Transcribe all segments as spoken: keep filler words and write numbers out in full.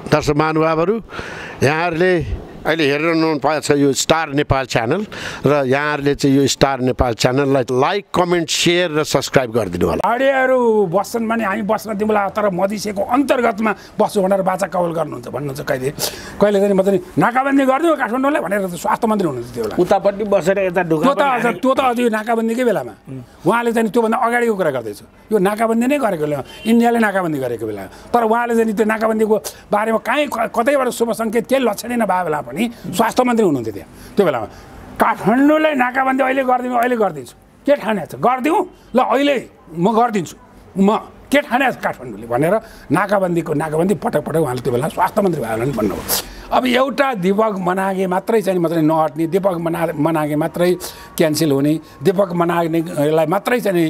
दर्शक महानुभावहरू, यहाँहरूले अहिले हेरिरहनु भएको छ यो स्टार नेपाल च्यानल र यहाँहरूले चाहिँ यो स्टार नेपाल च्यानललाई लाइक, कमेन्ट, सेयर र सब्सक्राइब गरिदिनु होला। अडियाहरू बस्छन् भने हामी बस्न दिउँला, तर मधेसीको अन्तर्गतमा बस्छु भनेर बाचा कवल गर्नुहुन्छ भन्नुहुन्छ। कहिले कहिले चाहिँ म चाहिँ नाकाबन्दी गरिदिउँ काठमाडौँलाई भनेर स्वास्थ्य मन्त्री हुनुहुन्छ त्यो बेला। उतापट्टि बसेर यता ढुका त्यो त अझ त्यो त अझ नाकाबन्दीकै बेलामा उहाँले चाहिँ त्योभन्दा अगाडिको कुरा गर्दैछु। यो नाकाबन्दी नै गरेको बेला, इन्डियाले नाकाबन्दी गरेको बेला, तर उहाँले चाहिँ त्यो नाकाबन्दीको बारेमा काहीँ कतैबाट शुभ सङ्केत केही लक्षणै नभए बेला पनि स्वास्थ्य मन्त्री हुनुहुन्थ्यो त्यहाँ त्यो बेलामा। काठमाडौँलाई नाकाबन्दी अहिले गरिदिनु, अहिले गरिदिन्छु, के ठाने छ गरिदिउँ ल, अहिले म गरिदिन्छु, म के ठाने छ काठमाडौँले भनेर नाकाबन्दीको नाकाबन्दी पटक पटक उहाँले त्यो बेला स्वास्थ्य मन्त्री भयो भने भन्नुभयो। अब एउटा दीपक मनागे मात्रै चाहिँ मात्रै नहट्ने, दीपक मना मनागे मात्रै क्यान्सल हुने, दीपक मनागेलाई मात्रै चाहिँ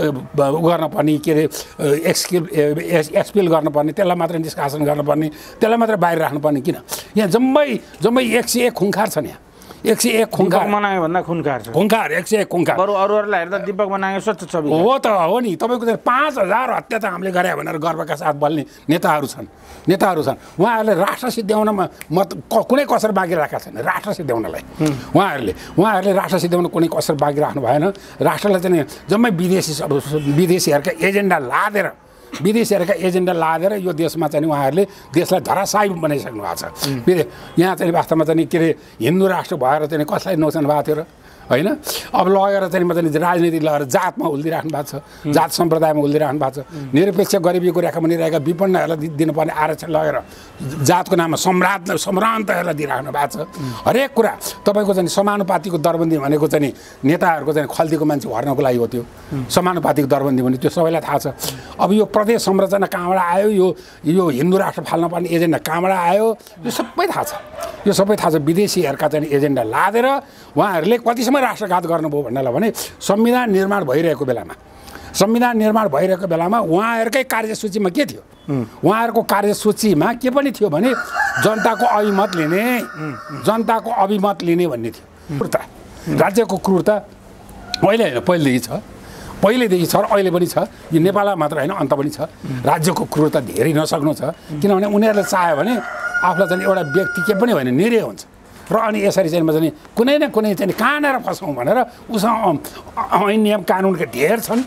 उ गर्नुपर्ने, के अरे एक्सकिल एक्सपिल गर्नुपर्ने, त्यसलाई मात्रै निष्कासन गर्नुपर्ने, त्यसलाई मात्रै बाहिर राख्नुपर्ने किन? यहाँ जम्मै जम्मै एक सय एक खुङ्खार छन्। यहाँ एक सय एक खुङ्खार मनागे भन्दा खुनखार छ, खुङ्खार एक सय एक खुङ्खार। अरू अरूहरूलाई हेर्दा दीपक मनागे स्वच्छ छवि हो त हो नि। तपाईँको चाहिँ पाँच हजार हत्या त हामीले गरे भनेर गर्वका साथ बोल्ने नेताहरू छन् नेताहरू छन् उहाँहरूले राष्ट्र सिद्ध्याउनमा मत कुनै कसर बाँकी राखेका छैन। राष्ट्र सिद्ध्याउनलाई उहाँहरूले उहाँहरूले राष्ट्र सिद्ध्याउन कुनै कसर बाँकी राख्नु भएन। राष्ट्रलाई चाहिँ जम्मै विदेशी विदेशीहरूका एजेन्डा लादेर विदेशीहरूका एजेन्डा लादेर यो देशमा चाहिँ उहाँहरूले देशलाई धराशायी बनाइसक्नु भएको छ। फेरि यहाँ चाहिँ वास्तवमा चाहिँ के अरे हिन्दू राष्ट्र भएर चाहिँ कसलाई नोक्सान भएको थियो र होइन? अब लगेर चाहिँ म चाहिँ राजनीति लगेर जातमा उल्दिराख्नु भएको छ, जात सम्प्रदायमा उल्दिराख्नु भएको छ। निरपेक्ष गरिबीको रेखा बनिरहेका विपन्नहरूलाई दिनुपर्ने आरक्षण लगेर जातको नाममा सम्राट सम्भ्रान्तहरूलाई दिइराख्नु भएको छ। हरेक कुरा तपाईँको चाहिँ समानुपातिको दरबन्दी भनेको चाहिँ नेताहरूको चाहिँ खल्तीको मान्छे भर्नको लागि हो। त्यो समानुपातिको दरबन्दी भने त्यो सबैलाई थाहा छ। अब यो प्रदेश संरचना कहाँबाट आयो, यो यो हिन्दू राष्ट्र फाल्न पर्ने एजेन्डा कहाँबाट आयो, यो सबै थाहा छ। यो सबै थाहा छ। विदेशीहरूका चाहिँ एजेन्डा लादेर उहाँहरूले कतिसम्म राष्ट्रघात गर्नुभयो भन्नलाई भने संविधान निर्माण भइरहेको बेलामा संविधान निर्माण भइरहेको बेलामा उहाँहरूकै कार्यसूचीमा के थियो? उहाँहरूको कार्यसूचीमा के पनि थियो भने जनताको अभिमत लिने, जनताको अभिमत लिने भन्ने थियो। क्रूरता, राज्यको क्रूरता अहिले होइन पहिलेदेखि छ, पहिलेदेखि छ र अहिले पनि छ। यो नेपालमा मात्र होइन, अन्त पनि छ। राज्यको क्रूरता धेरै नसक्नु छ, किनभने उनीहरूले चाह्यो भने आफूलाई चाहिँ एउटा व्यक्ति के पनि होइन निरीह हुन्छ र अनि यसरी चाहिँ म चाहिँ कुनै न कुनै चाहिँ कहाँनिर फसाउँ भनेर उसँग ऐन नियम कानुनका ढेर छन्,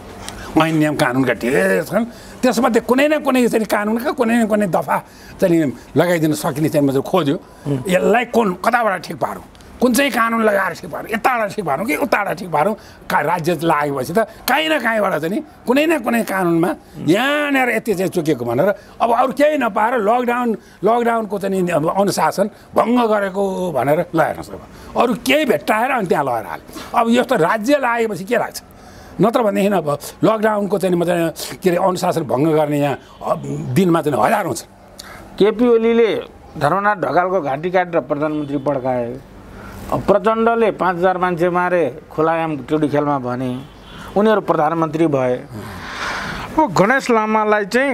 ऐन नियम कानुनका ढेर छन्। त्यसमध्ये कुनै न कुनै चाहिँ कानुनका कुनै न कुनै दफा चाहिँ लगाइदिन सकिने चाहिँ म चाहिँ खोज्यो। यसलाई कुन कताबाट ठिक पारौँ, कुन चाहिँ कानुन लगाएर ठिक पारौँ, यताबाट ठिक पारौँ कि उताबाट ठिक पारौँ? का राज्य लागेपछि त काहीँ न काहीँबाट चाहिँ कुनै न कुनै कानुनमा यहाँनिर यति चाहिँ चुकेको भनेर अब अरू केही नपाएर लकडाउन लकडाउनको चाहिँ अनुशासन भङ्ग गरेको भनेर लगाएर सक्छ। अरू केही भेट्टाएर अनि त्यहाँ लगाएर हाल्यो। अब यस्तो राज्य लागेपछि के लाग्छ? नत्र भनेदेखि अब लकडाउनको चाहिँ म चाहिँ के अरे अनुशासन भङ्ग गर्ने यहाँ दिनमा चाहिँ हजारौँ छ। केपी ओलीले धर्मनाथ ढकालको घाँटी काटेर प्रधानमन्त्री पड्काए, प्रचण्डले पाँच हजार मान्छे मारे खुलायाम टोडी खेलमा भने, उनीहरू प्रधानमन्त्री भए। अब गणेश लामालाई चाहिँ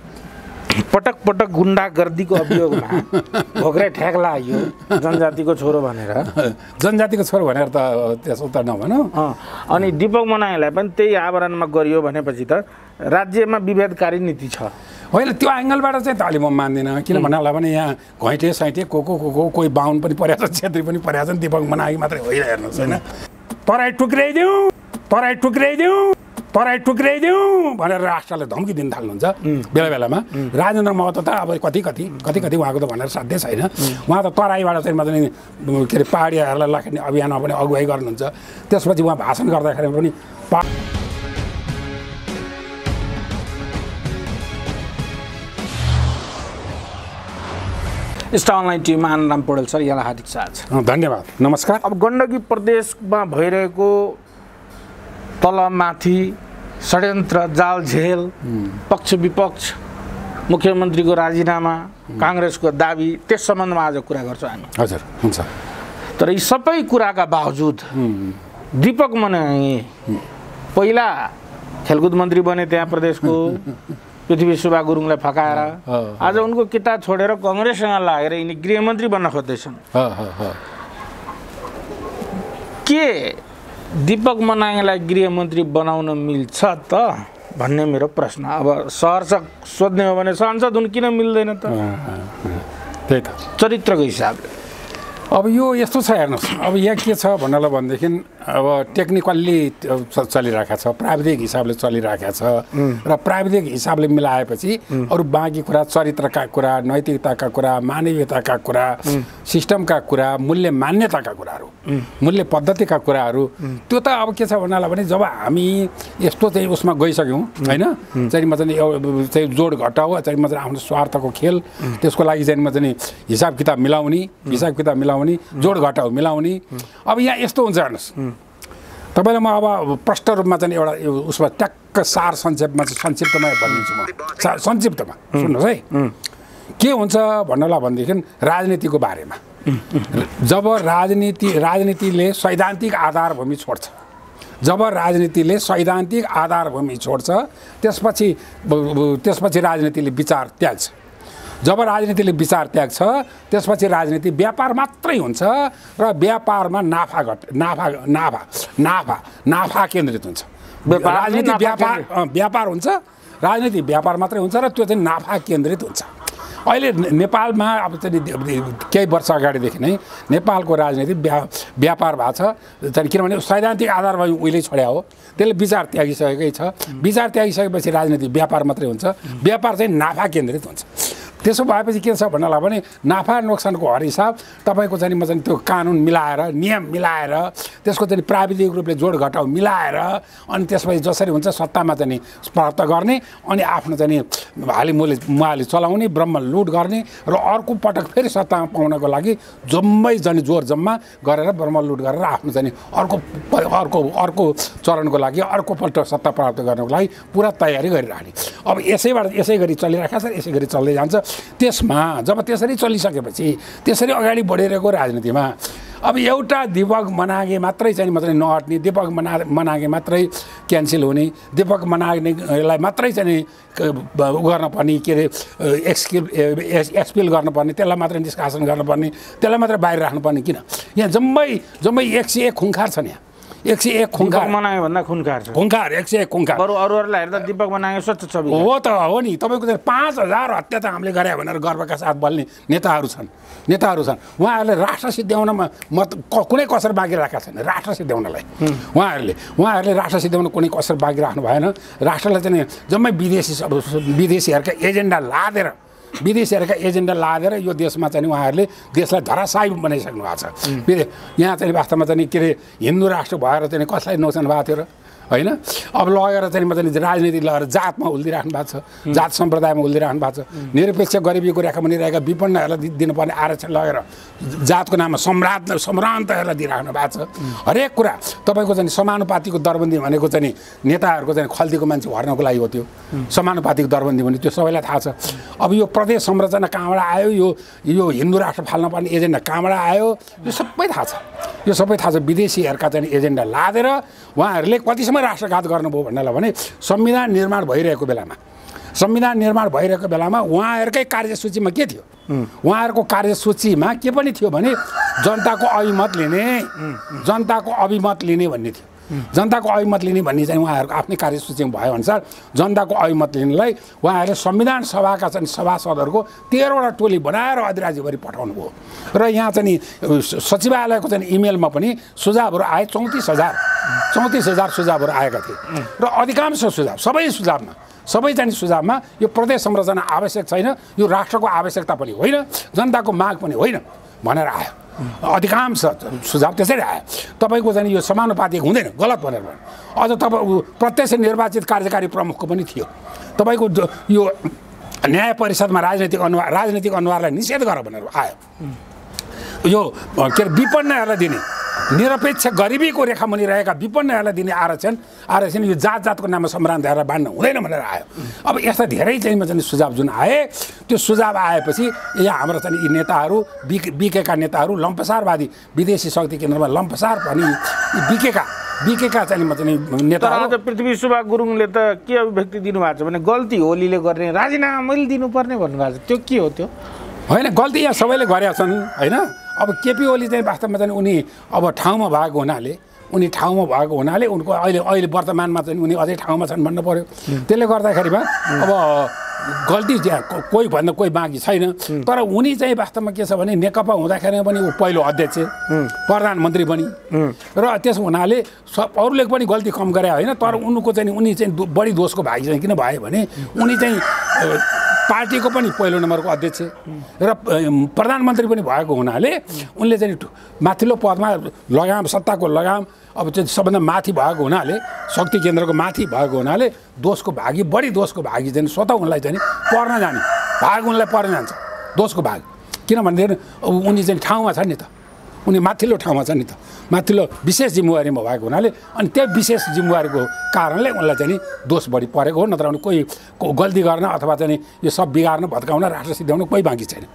पटक पटक गुन्डागर्दीको अभियोगमा भोग्रे ठ्याक लाग्यो जनजातिको छोरो भनेर। जनजातिको छोरो भनेर त त्यसो त नभनौँ। अनि दीपक मनाङलाई पनि त्यही आवरणमा गरियो भनेपछि त राज्यमा विभेदकारी नीति छ। होइन, त्यो एङ्गलबाट चाहिँ त अलि म मान्दिनँ। किन भन्नाला भने यहाँ घैँटे साइटे को को को को कोही बाहुन पनि परेको छ, छेत्री पनि परेको छ, दीपक मनागी मात्रै होइन हेर्नुहोस् होइन। तराई टुक्राइदिउँ तराई टुक्राइदिउँ तराई टुक्राइदिउँ भनेर राष्ट्रलाई धम्की दिन थाल्नुहुन्छ बेला बेलामा। राजेन्द्र महतो त अब कति कति कति कति उहाँको त भनेर साध्यै छैन। उहाँ त तराईबाट चाहिँ मात्रै के अरे पहाडियाहरूलाई लखेट्ने अभियानमा पनि अगुवाई गर्नुहुन्छ। त्यसपछि उहाँ भाषण गर्दाखेरि पनि पा स्टार अनलाइन टिममा आनन्द पौडेल सर, यहाँलाई हार्दिक स्वागत। धन्यवाद, नमस्कार। अब गण्डकी प्रदेशमा भइरहेको तलमाथि षड्यन्त्र, जालझेल, पक्ष विपक्ष, मुख्यमन्त्रीको राजीनामा, काङ्ग्रेसको दाबी, त्यस सम्बन्धमा आज कुरा गर्छौँ हामी। हजुर, हुन्छ। तर यी सबै कुराका बावजुद दीपक मनाङे पहिला खेलकुद मन्त्री बने त्यहाँ प्रदेशको, पृथ्वी सुब्बा गुरुङलाई फकाएर आज उनको किता छोडेर कङ्ग्रेससँग लागेर यिनी गृहमन्त्री बन्न खोज्दैछन्। के दीपक मनाङलाई गृहमन्त्री बनाउन मिल्छ त भन्ने मेरो प्रश्न। अब सहर सोध्ने हो भने सांसद हुन किन मिल्दैन त? त्यही त चरित्रको हिसाबले। अब यो यस्तो छ हेर्नुहोस्, अब यहाँ के छ भन्नलाई भनेदेखि अब टेक्निकल्ली चलिरहेको छ, प्राविधिक हिसाबले चलिरहेको छ र प्राविधिक हिसाबले मिलाएपछि अरू बाँकी कुरा, चरित्रका कुरा, नैतिकताका कुरा, मानवीयताका कुरा, सिस्टमका कुरा, मूल्य मान्यताका कुराहरू, मूल्य पद्धतिका कुराहरू, त्यो त अब के छ भन्नलाई भने जब हामी यस्तो चाहिँ उसमा गइसक्यौँ होइन, चाहिँ म चाहिँ चाहिँ जोड घटाउ चाहिँ म चाहिँ आफ्नो स्वार्थको खेल, त्यसको लागि चाहिँ म चाहिँ हिसाब किताब मिलाउने हिसाब किताब मिलाउने जोड घटाउ मिलाउने। अब यहाँ यस्तो हुन्छ हेर्नुहोस्, तपाईँलाई म अब प्रष्ट रूपमा चाहिँ एउटा उसमा ट्याक्क सार संक्षेपमा चाहिँ संक्षिप्तमा भनिदिन्छु म, संक्षिप्तमा सुन्नुहोस् है। के हुन्छ भन्नलाई भनेदेखि राजनीतिको बारेमा, जब राजनीति राजनीतिले सैद्धान्तिक आधारभूमि छोड्छ, जब राजनीतिले सैद्धान्तिक आधारभूमि छोड्छ त्यसपछि त्यसपछि राजनीतिले विचार त्याग्छ। जब राजनीतिले विचार त्याग्छ त्यसपछि राजनीति व्यापार मात्रै हुन्छ र व्यापारमा नाफा घट नाफा नाफा नाफा नाफा केन्द्रित हुन्छ। राजनीति व्यापार व्यापार हुन्छ, राजनीति व्यापार मात्रै हुन्छ र त्यो चाहिँ नाफा केन्द्रित हुन्छ। अहिले नेपालमा अब चाहिँ केही वर्ष अगाडिदेखि नै नेपालको राजनीति व्या व्यापार भएको छ, चाहिँ किनभने सैद्धान्तिक आधारमा उहिले छोड्या हो, त्यसले विचार त्यागिसकेकै छ। विचार त्यागिसकेपछि राजनीति व्यापार मात्रै हुन्छ, व्यापार चाहिँ नाफा केन्द्रित हुन्छ। त्यसो भएपछि के छ भन्नलाई भने नाफा नोक्सानको हर हिसाब तपाईँको चाहिँ म चाहिँ त्यो कानुन मिलाएर, नियम मिलाएर, त्यसको चाहिँ प्राविधिक रूपले जोड घटाउ मिलाएर, अनि त्यसपछि जसरी हुन्छ सत्तामा चाहिँ प्राप्त गर्ने, अनि आफ्नो चाहिँ हाली मुली मुहाली चलाउने, ब्रह्म लुट गर्ने र अर्को पटक फेरि सत्तामा पाउनको लागि जम्मै जाने जोर जम्मा गरेर ब्रह्म लुट गरेर आफ्नो चाहिँ अर्को अर्को अर्को चरणको लागि अर्कोपल्ट सत्ता प्राप्त गर्नको लागि पुरा तयारी गरिराख्ने। अब यसैबाट यसै गरी चलिरहेको छ, यसै गरी चल्दै जान्छ। त्यसमा जब त्यसरी चलिसकेपछि त्यसरी अगाडि बढिरहेको राजनीतिमा अब एउटा दीपक मनागे मात्रै चाहिँ मात्रै नहट्ने, दीपक मना मनागे मात्रै क्यान्सल हुने, दीपक मनागेलाई मात्रै चाहिँ गर्न पर्ने, के अरे एक्सकिल एक्सपिल गर्नुपर्ने, त्यसलाई मात्रै निष्कासन गर्नुपर्ने, त्यसलाई मात्रै बाहिर राख्नुपर्ने। किन यहाँ जम्मै जम्मै एक सय एक खुङ्खार छन्, यहाँ एक सय एक खुङ्खार मनायो भन्दा खुनखार छ, खुङ्खार एक सय एक खुङ्खार। अरू अरूहरूलाई हेर्दा दीपक मनागे स्वच्छ छवि हो त हो नि। तपाईँको चाहिँ पाँच हजार हत्या त हामीले गरे भनेर गर्वका साथ बोल्ने नेताहरू छन् नेताहरू छन् उहाँहरूले राष्ट्र सिद्ध्याउनमा मत कुनै कसर बाँकी राखेका छैन। राष्ट्र सिद्ध्याउनलाई उहाँहरूले उहाँहरूले राष्ट्र सिद्ध्याउन कुनै कसर बाँकी राख्नु भएन। राष्ट्रलाई चाहिँ जम्मै विदेशी विदेशीहरूका एजेन्डा लादेर विदेशीहरूका एजेन्डा लादेर यो देशमा चाहिँ उहाँहरूले देशलाई धराशायी बनाइसक्नु भएको छ। यहाँ चाहिँ वास्तवमा चाहिँ के अरे हिन्दू राष्ट्र भएर चाहिँ कसलाई नोक्सान भएको थियो र होइन। अब लगेर चाहिँ म चाहिँ राजनीति लगेर जातमा हुल्दिराख्नु भएको छ, जात सम्प्रदायमा हुल्दिराख्नु भएको छ। निरपेक्ष गरिबीको रेखा बनिरहेका विपन्नहरूलाई दिनुपर्ने आरक्षण लगेर जातको नाममा सम्राट सम्भ्रान्तहरूलाई दिइराख्नु भएको छ। हरेक कुरा तपाईँको चाहिँ समानुपातिको दरबन्दी भनेको चाहिँ नेताहरूको चाहिँ खल्तीको मान्छे भर्नको लागि हो। त्यो समानुपातिक दरबन्दी भने त्यो सबैलाई थाहा छ। अब यो प्रदेश संरचना कहाँबाट आयो, यो यो हिन्दू राष्ट्र फाल्न पर्ने एजेन्डा कहाँबाट आयो, यो सबै थाहा छ। यो सबै थाहा छ। विदेशीहरूका चाहिँ एजेन्डा लादेर उहाँहरूले कतिसम्म राष्ट्रघात गर्नुभयो भन्नलाई भने संविधान निर्माण भइरहेको बेलामा संविधान निर्माण भइरहेको बेलामा उहाँहरूकै कार्यसूचीमा के थियो, उहाँहरूको कार्यसूचीमा के पनि थियो भने जनताको अभिमत लिने जनताको अभिमत लिने भन्ने थियो। जनताको अभिमत लिने भन्ने चाहिँ उहाँहरूको आफ्नै कार्यसूचीमा भयो अनुसार जनताको अभिमत लिनलाई उहाँहरूले संविधान सभाका चाहिँ सभासदहरूको तेह्रवटा टोली बनाएर अधिराज्यभरि पठाउनु भयो। र यहाँ चाहिँ सचिवालयको चाहिँ इमेलमा पनि सुझावहरू आए, चौतिस हजार चौतिस हजार सुझावहरू आएका थिए। र अधिकांश सुझाव सबै सुझावमा सबै चाहिँ सुझावमा यो प्रदेश संरचना आवश्यक छैन, यो राष्ट्रको आवश्यकता पनि होइन, जनताको माग पनि होइन भनेर आयो। अधिकांश सुझाव त्यसरी आयो। तपाईँको चाहिँ यो समानुपातिक हुँदैन, गलत भनेर भन्यो। अझ तपाईँ प्रत्यक्ष निर्वाचित कार्यकारी प्रमुखको पनि थियो। तपाईँको यो न्याय परिषदमा राजनीतिक अनुहार राजनीतिक अनुहारलाई निषेध गर भनेर आयो। यो के अरे विपन्नहरूलाई दिने, निरपेक्ष गरिबीको रेखा मुनि रहेका विपन्नहरूलाई दिने आरक्षण आरक्षण यो जात जातको नाममा सम्भ्रान्तहरूलाई बाँड्नु हुँदैन भनेर आयो। अब यस्ता धेरै चाहिँ चाहिँ सुझाव जुन आए, त्यो सुझाव आएपछि यहाँ हाम्रो चाहिँ यी नेताहरू बिके बिकेका नेताहरू लम्पसारवादी विदेशी शक्ति केन्द्रमा लम्पसार पनि बिकेका बिकेका चाहिँ चाहिँ नेताहरू। पृथ्वी सुब्बा गुरुङले त के अभिव्यक्ति दिनुभएको छ भने गल्ती होलीले गर्ने राजीनामा मैले दिनुपर्ने भन्नुभएको छ। त्यो के हो? त्यो होइन, गल्ती यहाँ सबैले गरेका छन् होइन। अब केपी ओली चाहिँ वास्तवमा चाहिँ उनी अब ठाउँमा भएको हुनाले उनी ठाउँमा भएको हुनाले उनको अहिले अहिले वर्तमानमा चाहिँ उनी अझै ठाउँमा छन् भन्नु पर्यो। त्यसले गर्दाखेरिमा अब गल्ती त्यहाँ कोही भन्दा कोही बाँकी छैन। तर उनी चाहिँ वास्तवमा के छ भने नेकपा हुँदाखेरि पनि ऊ पहिलो अध्यक्ष प्रधानमन्त्री पनि र त्यस हुनाले अरूले पनि गल्ती कम गरे होइन। तर उनको चाहिँ उनी चाहिँ बढी दोषको भागी चाहिँ किन भयो भने उनी चाहिँ पार्टीको पनि पहिलो नम्बरको अध्यक्ष र प्रधानमन्त्री पनि भएको हुनाले उनले चाहिँ माथिल्लो पदमा लगाम सत्ताको लगाम अब चाहिँ सबभन्दा माथि भएको हुनाले शक्ति केन्द्रको माथि भएको हुनाले दोषको भागी बढी दोषको भागी चाहिँ स्वतः उनलाई चाहिँ पर्न जाने भाग उनलाई पर्न जान्छ दोषको भाग। किनभनेदेखि उनी चाहिँ ठाउँमा छ नि त, उनी माथिल्लो ठाउँमा छ नि त, माथिल्लो विशेष जिम्मेवारीमा भएको हुनाले अनि त्यो विशेष जिम्मेवारीको कारणले उनलाई चाहिँ दोष बढी परेको हो। नत्र भने कोही गल्ती गर्न अथवा चाहिँ यो सब बिगार्न भत्काउन राष्ट्र सिद्ध्याउन कोही बाँकी छैन,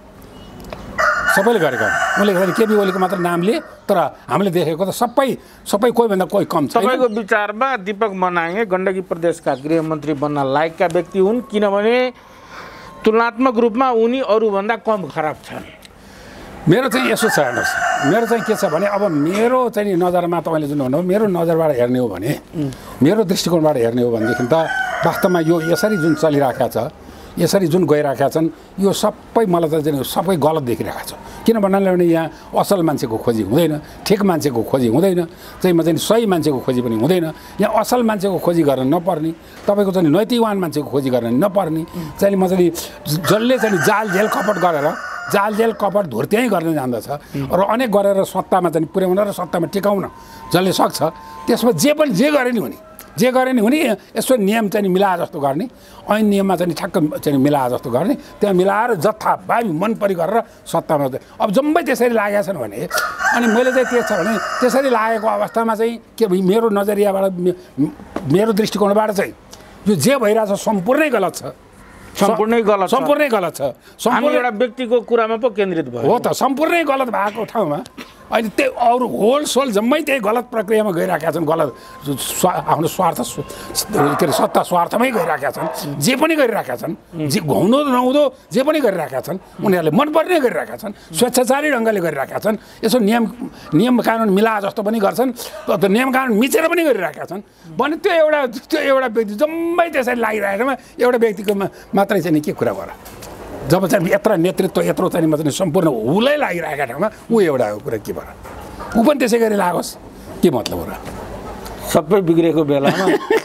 सबैले गरेको। उनले गर्दा केपी ओलीको मात्र नाम लिए तर हामीले देखेको त सबै सबै कोहीभन्दा कोही कम छ। तपाईँको विचारमा दीपक मनाङे गण्डकी प्रदेशका गृहमन्त्री बन्न लायकका व्यक्ति हुन् किनभने तुलनात्मक रूपमा उनी अरूभन्दा कम खराब छन्? मेरो चाहिँ यसो छ हेर्नुहोस्, मेरो चाहिँ के छ भने अब मेरो चाहिँ नजरमा तपाईँले जुन भन्नुभयो मेरो नजरबाट हेर्ने हो भने मेरो दृष्टिकोणबाट हेर्ने हो भनेदेखि त वास्तवमा यो यसरी जुन चलिरहेका छ यसरी जुन गइरहेका छन् यो सबै मलाई त चाहिँ सबै गलत देखिरहेको छ। किन भन्नाले भने यहाँ असल मान्छेको खोजी हुँदैन, ठिक मान्छेको खोजी हुँदैन, चाहिँ म चाहिँ सही मान्छेको खोजी पनि हुँदैन। यहाँ असल मान्छेको खोजी गर्न नपर्ने, तपाईँको चाहिँ नैतिकवान मान्छेको खोजी गर्न नपर्ने, चाहिँ म चाहिँ जसले चाहिँ जाल जेल कपट गरेर जाल जेल कपट धुर्त्याइ गर्न जान्दछ र अनेक गरेर सत्तामा चाहिँ पुर्याउन र सत्तामा टिकाउन जसले सक्छ त्यसमा जे पनि जे गरे नि हुने जे गरे नि हुने यसो नियम चाहिँ मिलाए जस्तो गर्ने, ऐन नियममा चाहिँ ठ्याक्क चाहिँ मिलाए जस्तो गर्ने, त्यहाँ मिलाएर जथाभावी मन परि गरेर सत्तामा अब जम्मै त्यसरी लागेका छन् भने अनि मैले चाहिँ के छ भने त्यसरी लागेको अवस्थामा चाहिँ के मेरो नजरियाबाट मेरो दृष्टिकोणबाट चाहिँ यो जे भइरहेछ सम्पूर्णै गलत छ, सम्पूर्णै गलत सम्पूर्णै गलत छ। सम्पूर्ण एउटा व्यक्तिको कुरामा पो केन्द्रित भयो हो त, सम्पूर्णै गलत भएको ठाउँमा अहिले त्यही अरू होल सोल जम्मै त्यही गलत प्रक्रियामा गइरहेका छन्, गलत आफ्नो स्वार्थ के अरे सत्ता स्वार्थमै गइरहेका छन्, जे पनि गरिरहेका छन्, जे हुँदो नहुँदो जे पनि गरिरहेका छन् उनीहरूले मनपर्ने गरिरहेका छन्, स्वेच्छाचारी ढङ्गले गरिरहेका छन्, यसो नियम नियम कानुन मिलाए जस्तो पनि गर्छन्, नियम कानुन मिचेर पनि गरिरहेका छन् भने त्यो एउटा त्यो एउटा व्यक्ति जम्मै त्यसरी लागिरहेकोमा एउटा व्यक्तिको मात्रै चाहिँ नि के कुरा गर जब चाहिँ यत्र नेतृत्व यत्रो चाहिँ म चाहिँ सम्पूर्ण हुलै लागिरहेका ठाउँमा ऊ एउटा कुरा के भएर ऊ पनि त्यसै गरी लागोस् के मतलब हो र? सबै बिग्रेको बेलामा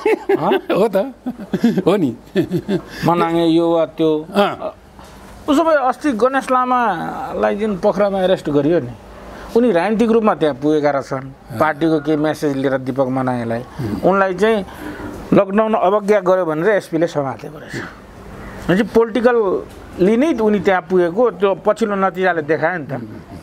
हो त हो नि मनाङे यो वा त्यो उसो भए अस्ति गणेश लामालाई जुन पोखरामा एरेस्ट गरियो नि उनी राजनीतिक रूपमा त्यहाँ पुगेका रहेछन्, पार्टीको केही मेसेज लिएर दीपक मनाङेलाई उनलाई चाहिँ लकडाउन अवज्ञा गर्यो भनेर एसपीले समातेको रहेछ। भनेपछि पोलिटिकल्ली नै उनी त्यहाँ पुगेको त्यो पछिल्लो नतिजाले देखायो नि त,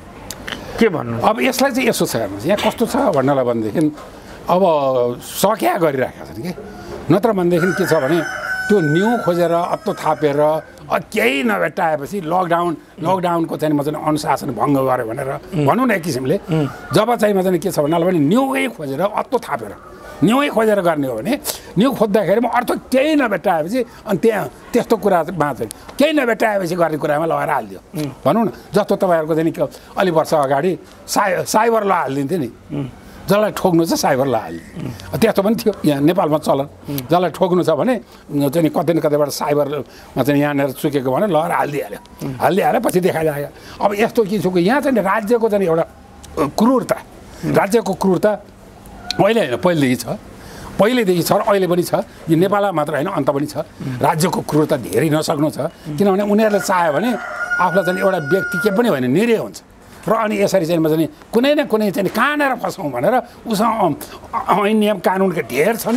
के भन्नु? अब यसलाई चाहिँ यसो छ हेर्नुहोस् यहाँ कस्तो छ भन्नलाई भनेदेखि अब सक्या गरिरहेका छन् कि नत्र भनेदेखि के छ भने त्यो न्यु खोजेर अत्तो थापेर केही नभेट्टाएपछि लकडाउन लकडाउनको चाहिँ म चाहिँ अनुशासन भङ्ग गऱ्यो भनेर भनौँ न एक किसिमले जब चाहिँ म चाहिँ के छ भन्नाले भने न्युकै खोजेर अत्तो थापेर न्युकै खोजेर गर्ने हो भने न्यु खोज्दाखेरि म अर्थ केही नभेट्टाएपछि अनि त्यहाँ त्यस्तो कुरामा चाहिँ केही नभेट्टाएपछि गर्ने कुरामा लगाएर हालिदियो भनौँ न। जस्तो तपाईँहरूको चाहिँ अलि वर्ष अगाडि साइ साइबर ल हालिदिन्थ्यो नि, जसलाई ठोक्नु छ साइबर ल हालिदियो, त्यस्तो पनि थियो यहाँ नेपालमा चलन। जसलाई ठोक्नु छ भने चाहिँ कतै न कतैबाट साइबरमा चाहिँ यहाँनिर चुकेको भने लगाएर हालिदिइहाल्यो, हालिदिइहाल्यो पछि देखाइहाल्यो। अब यस्तो के छ यहाँ चाहिँ राज्यको चाहिँ एउटा क्रूरता, राज्यको क्रूरता अहिले होइन पहिलेदेखि छ, पहिलेदेखि छ र अहिले पनि छ, यो नेपालमा मात्र होइन अन्त पनि छ। राज्यको क्रूरता धेरै नसक्नु छ किनभने उनीहरूले चाह्यो भने आफूलाई चाहिँ एउटा व्यक्ति के पनि होइन निरीह हुन्छ र अनि यसरी चाहिँ म चाहिँ कुनै न कुनै चाहिँ कहाँनिर फसाउँ भनेर उसँग ऐन नियम कानुनका ढेर छन्,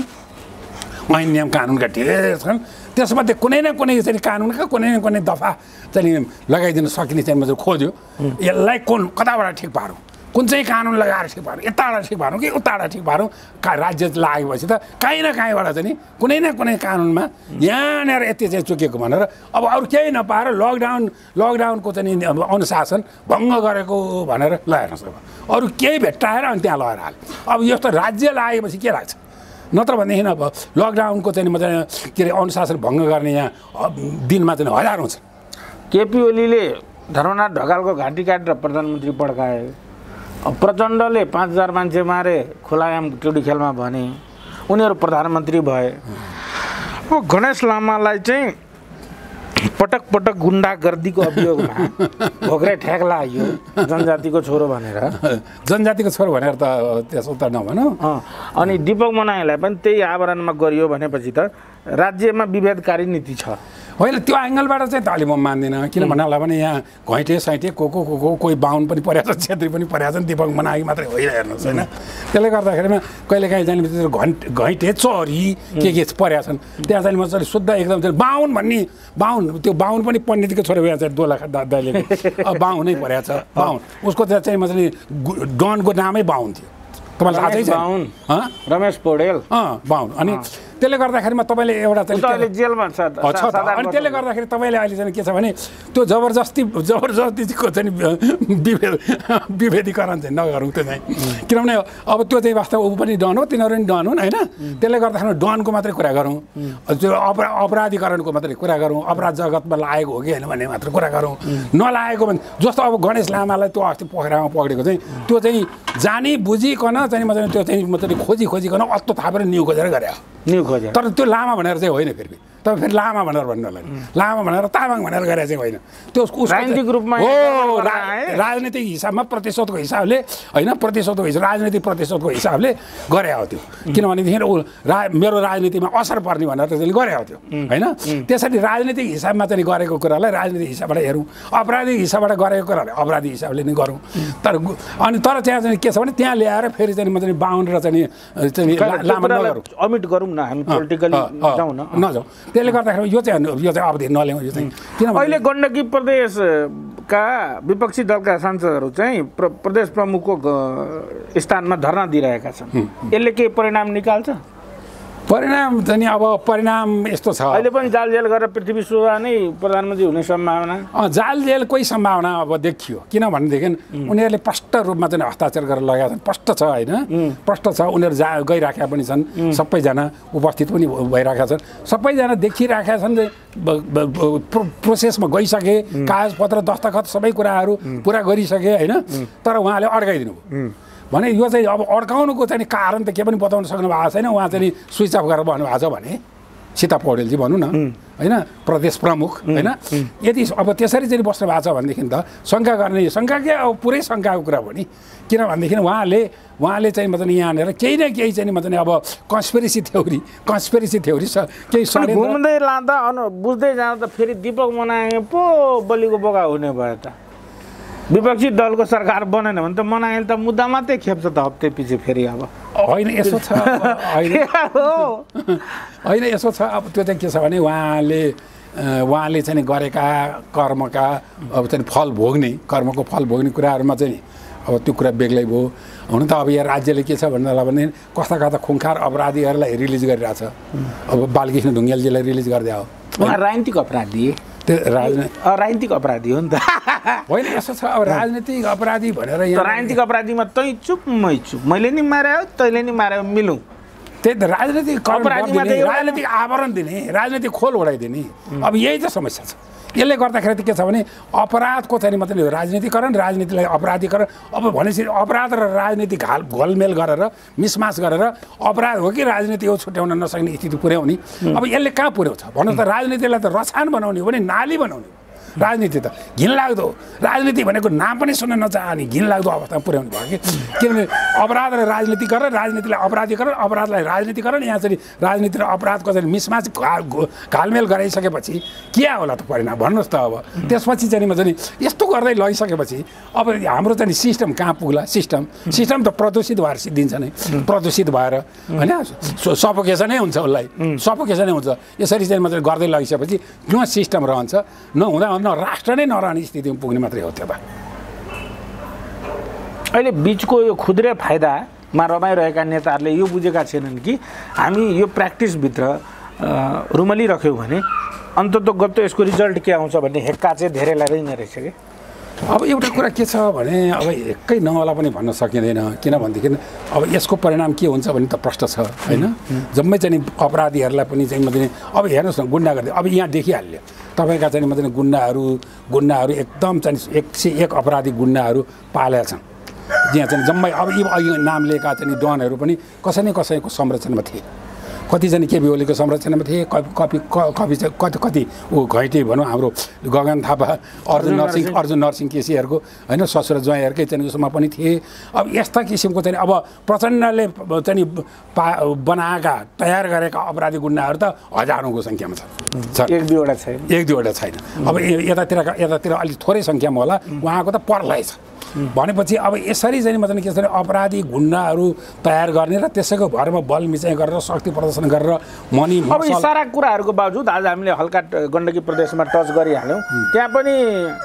ऐन नियम कानुनका ढेर छन्, त्यसमध्ये कुनै न कुनै चाहिँ कानुनका कुनै न कुनै दफा चाहिँ लगाइदिन सकिने चाहिँ म चाहिँ खोज्यो यसलाई कुन कताबाट ठिक पारौँ, कुन चाहिँ कानुन लगाएर ठिक पारौँ, यताबाट ठिक पारौँ कि उताबाट ठिक पारौँ। का राज्य लागेपछि त काहीँ न काहीँबाट चाहिँ कुनै न कुनै कानुनमा यहाँनिर यति चाहिँ चुकेको भनेर अब अरू केही नपाएर लकडाउन लकडाउनको चाहिँ अनुशासन भङ्ग गरेको भनेर लगाएर सक्छ, अरू केही भेट्टाएर अनि त्यहाँ लगाएर हाल्यो। अब यस्तो राज्य लागेपछि के लाग्छ? नत्र भनेदेखि अब लकडाउनको चाहिँ म चाहिँ के अरे अनुशासन भङ्ग गर्ने यहाँ दिनमा चाहिँ हजारौँ छ। केपी ओलीले धर्मनाथ ढकालको घाँटी काटेर प्रधानमन्त्री पड्काए, प्रचण्डले पाँच हजार मान्छे मारे खोलायाम टुडी खेलमा भने उनीहरू प्रधानमन्त्री भए। अब गणेश लामालाई चाहिँ पटक पटक गुन्डागर्दीको अभियोगमा भोग्रे ठ्याक लाग्यो जनजातिको छोरो भनेर। जनजातिको छोरो भनेर त त्यसो त नभनौँ। अनि दीपक मनाईलाई पनि त्यही आवरणमा गरियो भनेपछि त राज्यमा विभेदकारी नीति छ। होइन त्यो एङ्गलबाट चाहिँ त अलि म मान्दिनँ। किन भन्नाला भने यहाँ घैँटे साइटे को को को को कोही बाहुन पनि परेको छ, छेत्री पनि परेको छ, दीपक मनाई मात्रै होइन हेर्नुहोस् होइन। त्यसले गर्दाखेरिमा कहिलेकाहीँ जाने बित्तिकै घन्ट घैँटे चरी के के परेका छन् त्यहाँ चाहिँ मजाले शुद्ध एकदम चाहिँ बाहुन भन्ने बाहुन त्यो बाहुन पनि पण्डितको छोरो यहाँ चाहिँ दोलाखा दा दाइले बाहुनै परेको छ बाहुन। उसको त्यहाँ चाहिँ मजाले डनको नामै बाहुन थियो। तपाईँलाई थाहा छ बाहुन रमेश पौडेल अँ बाहुन। अनि त्यसले गर्दाखेरिमा तपाईँले एउटा चाहिँ जेलमा छ। अनि त्यसले गर्दाखेरि तपाईँले अहिले चाहिँ के छ भने त्यो जबरजस्ती जबरजस्तीको चाहिँ विभेद विभेदीकरण चाहिँ नगरौँ त्यो चाहिँ। किनभने अब त्यो चाहिँ वास्तव ऊ पनि डन हो, तिनीहरू पनि डन हुन् होइन। त्यसले गर्दाखेरि डनको मात्रै कुरा गरौँ, त्यो अपरा अपराधीकरणको मात्रै कुरा गरौँ, अपराध जगतमा लागेको हो कि होइन भन्ने मात्र कुरा गरौँ। नलागेको भने जस्तो अब गणेश लामालाई त्यो अस्ति पोखरामा पक्रेको चाहिँ त्यो चाहिँ जानी बुझिकन चाहिँ मतलब त्यो चाहिँ मतलब खोजी खोजिकन अत्तो थापेर न्यु खोजेर गरे न्यु खोजेर। तर त्यो लामा भनेर चाहिँ होइन, फेरि तपाईँ फेरि लामा भनेर भन्नु होला, लामा भनेर तामाङ भनेर गरे चाहिँ होइन। त्यो राजनीतिक रूपमा हो राजनीतिक हिसाबमा प्रतिशतको हिसाबले होइन, प्रतिशतको हिसाब राजनीतिक प्रतिशतको हिसाबले गरे हो त्यो। किनभनेदेखि रा मेरो राजनीतिमा असर पर्ने भनेर त्यसले गरे हो त्यो होइन। त्यसरी राजनीतिक हिसाबमा चाहिँ गरेको कुरालाई राजनीतिक हिसाबबाट हेरौँ, अपराधिक हिसाबबाट गरेको कुरालाई अपराधिक हिसाबले नै गरौँ। तर अनि तर त्यहाँ चाहिँ के छ भने त्यहाँ ल्याएर फेरि चाहिँ म चाहिँ बाहुन र चाहिँ लामा नगरौँ, अमिट गरौँ न, हामी पोलिटिकली जाउँ न नजाउँ। त्यसले गर्दाखेरि यो चाहिँ यो चाहिँ अवधि नल्याउँ। यो चाहिँ किनभने अहिले गण्डकी प्रदेशका विपक्षी दलका सांसदहरू चाहिँ प्र प्रदेश प्रमुखको स्थानमा धरना दिइरहेका छन्। यसले केही परिणाम निकाल्छ? परिणाम चाहिँ अब परिणाम यस्तो छ, अहिले पनि जाल जेल गरेर पृथ्वी सुब्बा नै प्रधानमन्त्री हुने सम्भावना। अँ जाल जेलकै सम्भावना अब देखियो। किनभनेदेखि उनीहरूले प्रष्ट रूपमा चाहिँ हस्ताक्षर गरेर लगाएका छन्, प्रष्ट छ होइन, प्रष्ट छ। उनीहरू जा गइराखेका पनि छन्, सबैजना उपस्थित पनि भइरहेका छन्, सबैजना देखिराखेका छन्। प्रोसेसमा गइसके, कागजपत्र दस्तखत सबै कुराहरू पुरा गरिसके होइन। तर उहाँले अड्काइदिनु भयो भने यो चाहिँ अब अड्काउनुको चाहिँ कारण त के पनि बताउन सक्नु भएको छैन। उहाँ चाहिँ स्विच अफ गरेर भन्नुभएको छ भने सीता पौडेलजी भनौँ न होइन, प्रदेश प्रमुख होइन। यदि अब त्यसरी चाहिँ बस्नु भएको छ भनेदेखि त शङ्का गर्ने शङ्का के अब पुरै शङ्काको कुरा हो नि। किनभनेदेखि उहाँले उहाँले चाहिँ मतलब यहाँनिर केही न केही चाहिँ मतलब अब कन्सपिरेसी थ्योरी कन्सपिरेसी थ्योरी छ केही घुम्दै लाँदा अनु बुझ्दै जाँदा फेरि दीपक मनाए पो बलिको बोका हुने भयो त। विपक्षी दलको सरकार बनेन भने त मनाइले त मुद्दा मात्रै खेप्छ त हप्ते पछि फेरि। अब होइन यसो छ होइन होइन यसो छ। अब त्यो चाहिँ के छ भने उहाँले उहाँले चाहिँ गरेका कर्मका अब चाहिँ फल भोग्ने कर्मको फल भोग्ने कुराहरूमा चाहिँ अब त्यो कुरा बेग्लै भयो। हुन त अब यहाँ राज्यले के छ भन्दा भने कस्ता कस्ता खुङ्खार अपराधीहरूलाई रिलिज गरिरहेछ। अब बालकृष्ण ढुङ्गेलजीलाई रिलिज गरिदियो। उहाँ राजनीतिक अपराधी, त्यो राजनीति राजनीतिक अपराधी हो नि त होइन। यसो छ अब राजनीतिक अपराधी भनेर यहाँ राजनीतिक अपराधीमा तै चुप मै चुप, मैले नि मार्यो तैँले नि मार्यो मिलौँ। त्यही त राजनीतिक राजनीतिक आवरण दिने, राजनीतिक खोल ओढाइदिने। अब यही त समस्या छ। यसले गर्दाखेरि के छ भने अपराधको चाहिँ मतलब राजनीतिकरण, राजनीतिलाई अपराधीकरण। अब भनेपछि अपराध र राजनीति घाल घोलमेल गरेर मिसमास गरेर अपराध हो कि राजनीति हो छुट्याउन नसक्ने स्थिति पुर्याउने। अब यसले कहाँ पुर्याउँछ भन्नुहोस् त? राजनीतिलाई त रसायन बनाउने हो भने नाली बनाउने। राजनीति त घिनलाग्दो, राजनीति भनेको नाम पनि सुन्न नचाहने घिनलाग्दो अवस्थामा पुर्याउनु भयो कि। किनभने अपराध र राजनीतिकरण, राजनीतिलाई अपराधीकरण, अपराधलाई राजनीतिकरण, यहाँ चाहिँ राजनीति र अपराधको चाहिँ मिसमाच घालमेल गराइसकेपछि के होला त परिणाम भन्नुहोस् त? अब त्यसपछि चाहिँ म चाहिँ यस्तो गर्दै लगिसकेपछि अब हाम्रो चाहिँ सिस्टम कहाँ पुग्ला? सिस्टम सिस्टम त प्रदूषित भएर सिद्धिन्छ नै, प्रदूषित भएर होइन, सफोकेसनै हुन्छ उसलाई, सफोकेसनै हुन्छ। यसरी चाहिँ मतलब गर्दै लगिसकेपछि जुन सिस्टम रहन्छ नहुँदा न राष्ट्र नै नरहने स्थितिमा पुग्ने मात्रै हो त्यो। अहिले बिचको यो खुद्रे फाइदामा रमाइरहेका नेताहरूले यो बुझेका छैनन् कि हामी यो प्र्याक्टिसभित्र रुमलिराख्यौँ भने अन्ततोगत्त यसको रिजल्ट के आउँछ भन्ने हेक्का चाहिँ धेरैलाई रहेन रहेछ कि। अब एउटा कुरा के छ भने अब एकै नहोला पनि भन्न सकिँदैन। किनभनेदेखि अब यसको परिणाम के हुन्छ भने त प्रष्ट छ होइन। जम्मै चाहिँ अपराधीहरूलाई पनि चाहिँ मतलब अब हेर्नुहोस् न गुन्डा गर्दै अब यहाँ देखिहाल्यो तपाईँका चाहिँ मतलब गुन्डाहरू गुन्डाहरू एकदम चाहिँ एक सय एक अपराधी गुन्डाहरू पालेका छन्। त्यहाँ चाहिँ जम्मै अब यी अघि नाम लिएका चाहिँ डनहरू पनि कसै न कसैको संरचनामा थिए कतिजना केपी ओलीको संरचनामा थिए कपी कपी चाहिँ कति कति ऊ घैँटे भनौँ हाम्रो गगन थापा अर्जुन नरसिंह अर्जुन नरसिंह केसीहरूको होइन ससुर ज्वाइँहरूकै चाहिँ उसमा पनि थिए अब यस्ता किसिमको चाहिँ अब प्रचण्डले चाहिँ पा बनाएका तयार गरेका अपराधी गुन्डाहरू त हजारौँको सङ्ख्यामा छ एक दुईवटा छैन एक दुईवटा छैन अब यतातिरका यतातिर अलिक थोरै सङ्ख्यामा होला उहाँको त पर्लै छ भनेपछि अब यसरी चाहिँ मतलब के छ अपराधी गुन्डाहरू तयार गर्ने र त्यसैको भरमा बल मिचाइ गरेर शक्ति प्रदर्शन गरेर मनी अब यी सारा कुराहरूको बावजुद आज हामीले हल्का गण्डकी प्रदेशमा टच गरिहाल्यौँ त्यहाँ पनि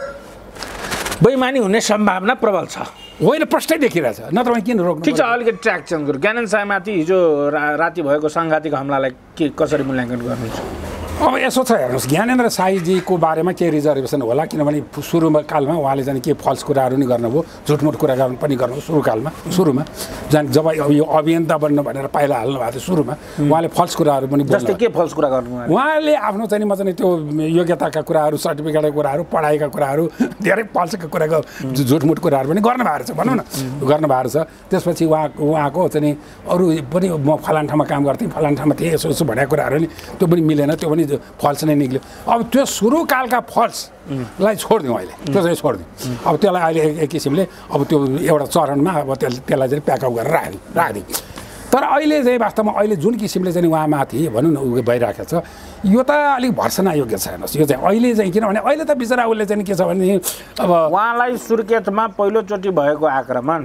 बेइमानी हुने सम्भावना प्रबल छ होइन प्रष्टै देखिरहेछ नत्र किन रोक्नु ठिक छ अलिकति ट्र्याक चेन्ज गरौँ ज्ञानेन्द्र सायमाथि हिजो रा राति भएको साङ्घातिक हमलालाई के कसरी मूल्याङ्कन गर्नुहुन्छ अब यसो छ हेर्नुहोस् ज्ञानेन्द्र साईजीको बारेमा केही रिजर्भेसन होला किनभने सुरुमा कालमा उहाँले चाहिँ के फल्स कुराहरू नि गर्नुभयो झुटमुट कुरा पनि गर्नुभयो सुरुकालमा सुरुमा जान जब यो अभियन्ता बन्नु भनेर पाइला हाल्नु भएको थियो सुरुमा उहाँले फल्स कुराहरू पनि जस्तै के फल्स कुरा गर्नु उहाँले आफ्नो चाहिँ म चाहिँ त्यो योग्यताका कुराहरू सर्टिफिकेटका कुराहरू पढाइका कुराहरू धेरै फल्सका कुराको झुटमुट कुराहरू पनि गर्नुभएको छ भनौँ न गर्नुभएको छ त्यसपछि उहाँ उहाँको चाहिँ अरू पनि म फलान ठाउँमा काम गर्थेँ फलान ठाउँमा थिएँ यसो यसो भनेको कुराहरू नि त्यो पनि मिलेन त्यो पनि फल्स नै निक्ल्यो अब त्यो सुरुकालका फल्सलाई छोडिदिउँ अहिले त्यो चाहिँ छोडिदिउँ अब त्यसलाई अहिले एक किसिमले अब त्यो एउटा चरणमा अब त्यसलाई चाहिँ प्याकअप गरेर राखिदिउँ राखिदिउँ तर अहिले चाहिँ वास्तवमा अहिले जुन किसिमले चाहिँ उहाँमाथि भनौँ न उ भइरहेको छ यो त अलिक भर्सना योग्य छ हेर्नुहोस् यो चाहिँ अहिले चाहिँ किनभने अहिले त बिचरा उसले चाहिँ के छ भने अब उहाँलाई सुर्खेतमा पहिलोचोटि भएको आक्रमण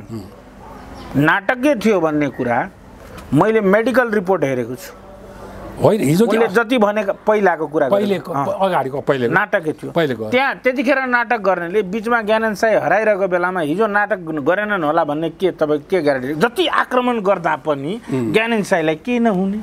नाटकै थियो भन्ने कुरा मैले मेडिकल रिपोर्ट हेरेको छु होइन हिजो के जति भनेको पहिलाको कुरा पहिलेको अगाडिको पहिले नाटकै थियो पहिलेको त्यहाँ त्यतिखेर नाटक गर्नेले बिचमा ज्ञानेन्द्र साई हराइरहेको बेलामा हिजो नाटक गरेनन् होला भन्ने के तपाईँ के ग्यारेन्टी जति आक्रमण गर्दा पनि ज्ञानेन्द्र साईलाई केही नहुने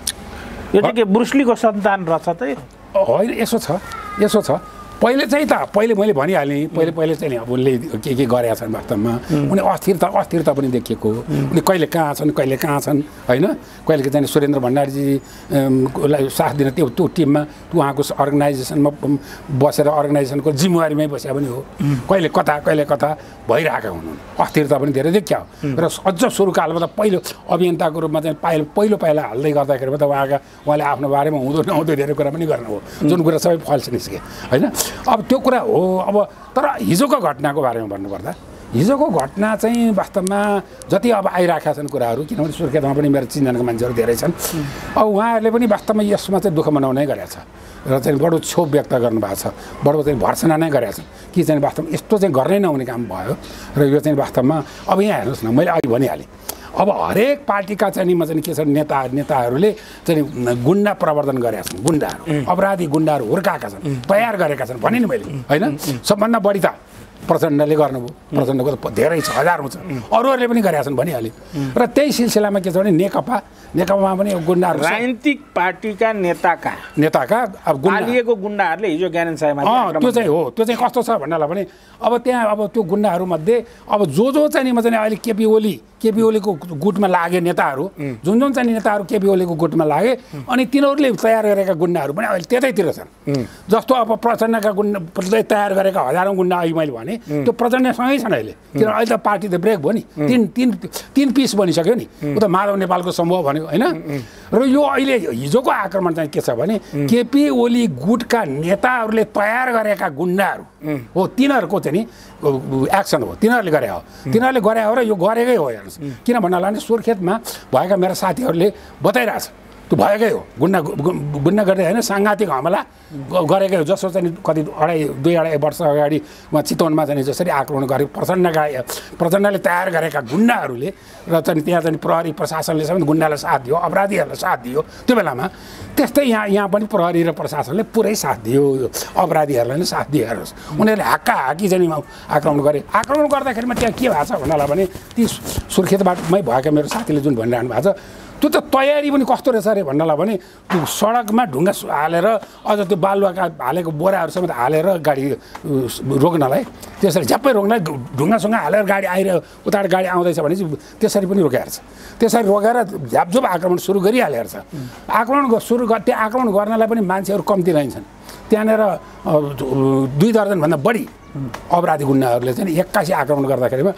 यो चाहिँ के ब्रुसलीको सन्तान रहेछ त होइन यसो छ यसो छ पहिले चाहिँ त पहिले मैले भनिहालेँ पहिले पहिले चाहिँ अब उनले के के गरेका छन् वास्तवमा उनी अस्थिरता अस्थिरता पनि देखिएको उनी कहिले कहाँ छन् कहिले कहाँ छन् होइन कहिले चाहिँ सुरेन्द्र भण्डारीजीलाई साथ दिन त्यो त्यो टिममा उहाँको अर्गनाइजेसनमा बसेर अर्गनाइजेसनको जिम्मेवारीमै बसे पनि हो कहिले कता कहिले कता भइरहेका हुनु अस्थिरता पनि धेरै देखिया र अझ सुरुकालमा त पहिलो अभियन्ताको रूपमा चाहिँ पहिलो पहिलो पाइला हाल्दै गर्दाखेरि त उहाँका उहाँले आफ्नो बारेमा हुँदो नहुँदो धेरै कुरा पनि गर्नुभयो जुन कुरा सबै फल्स निस्के होइन अब त्यो कुरा हो अब तर हिजोको घटनाको बारेमा भन्नुपर्दा हिजोको घटना चाहिँ वास्तवमा जति अब आइरहेका छन् कुराहरू किनभने सुर्खेतमा पनि मेरो चिनजनाको मान्छेहरू धेरै छन् अब उहाँहरूले पनि वास्तवमा यसमा चाहिँ दुःख मनाउनै गरेका छ र चाहिँ बडो क्षोभ व्यक्त गर्नुभएको छ बडो चाहिँ भर्सना नै गरेका छन् कि चाहिँ वास्तवमा यस्तो चाहिँ गर्नै नहुने काम भयो र यो चाहिँ वास्तवमा अब यहाँ हेर्नुहोस् न मैले अघि भनिहालेँ अब हरेक पार्टीका चाहिँ म चाहिँ के छ नेता नेताहरूले चाहिँ गुन्डा प्रवर्धन गरेका छन् गुन्डाहरू अपराधी गुन्डाहरू हुर्काएका छन् तयार गरेका छन् भने नि मैले होइन सबभन्दा बढी त प्रचण्डले गर्नुभयो प्रचण्डको त धेरै छ हजारौँ छ अरूहरूले पनि गरेका छन् भनिहालेँ र त्यही सिलसिलामा के छ भने नेकपा नेकपामा पनि गुन्डाहरू राजनीतिक पार्टीका नेताका नेताका अब गुन्डालिएको गुन्डाहरूले हिजो ज्ञानेन्द्र साईमा त्यो चाहिँ हो त्यो चाहिँ कस्तो छ भन्नालाई भने अब त्यहाँ अब त्यो गुन्डाहरूमध्ये अब जो जो चाहिँ नि म चाहिँ अहिले केपी ओली केपी ओलीको गुटमा लागे नेताहरू जुन जुन चाहिँ नेताहरू केपी ओलीको गुटमा लागे अनि तिनीहरूले तयार गरेका गुन्डाहरू पनि अहिले त्यतैतिर छन् जस्तो अब प्रचण्डका गुन्डा तयार गरेका हजारौँ गुन्डा अघि मैले भने त्यो प्रचण्डसँगै छन् अहिले किन अहिले त पार्टी त ब्रेक भयो नि तिन तिन तिन पिस बनिसक्यो नि ऊ त माधव नेपालको समूह भन्यो होइन र यो अहिले हिजोको आक्रमण चाहिँ के छ भने केपी ओली गुटका नेताहरूले तयार गरेका गुन्डाहरू हो तिनीहरूको चाहिँ नि एक्सन हो तिनीहरूले गरे हो तिनीहरूले गरे हो र यो गरेकै हो हेर्नुहोस् किन भन्नालाई सुर्खेतमा भएका मेरा साथीहरूले बताइरहेछ त्यो भएकै हो गुन्डा गुन्डा गर्दै होइन साङ्घातिक हमला गरेकै हो जसो चाहिँ कति अढाई दुई अढाई वर्ष अगाडि उहाँ चितवनमा चाहिँ जसरी आक्रमण गरे प्रचण्डका प्रचण्डले तयार गरेका गुन्डाहरूले र चाहिँ त्यहाँ चाहिँ प्रहरी प्रशासनले समेत गुन्डालाई साथ दियो अपराधीहरूलाई साथ दियो त्यो बेलामा त्यस्तै यहाँ यहाँ पनि प्रहरी र प्रशासनले पुरै साथ दियो अपराधीहरूलाई नै साथ दियो हेर्नुहोस् उनीहरूले हाक्का हाकी चाहिँ आक्रमण गरे आक्रमण गर्दाखेरिमा त्यहाँ के भएको छ भन्नालाई भने ती सुर्खेतबाटमै भएका मेरो साथीले जुन भनिरहनु भएको छ त्यो त तयारी पनि कस्तो रहेछ अरे भन्नलाई भने त्यो सडकमा ढुङ्गा हालेर अझ त्यो बालुवाका हालेको बोराहरू समेत हालेर गाडी रोक्नलाई त्यसरी झ्याप्पै रोक्नलाई ढुङ्गासँग हालेर गाडी आइरह्यो उताबाट गाडी आउँदैछ भने चाहिँ त्यसरी पनि रोकेर छ त्यसरी रोकेर झ्यापझुप आक्रमण सुरु गरिहालेर छ आक्रमण सुरु गर त्यो आक्रमण गर्नलाई पनि मान्छेहरू कम्ती रहन्छन् त्यहाँनिर दुई दर्जनभन्दा बढी अपराधी गुन्डाहरूले चाहिँ एक्कासी आक्रमण गर्दाखेरिमा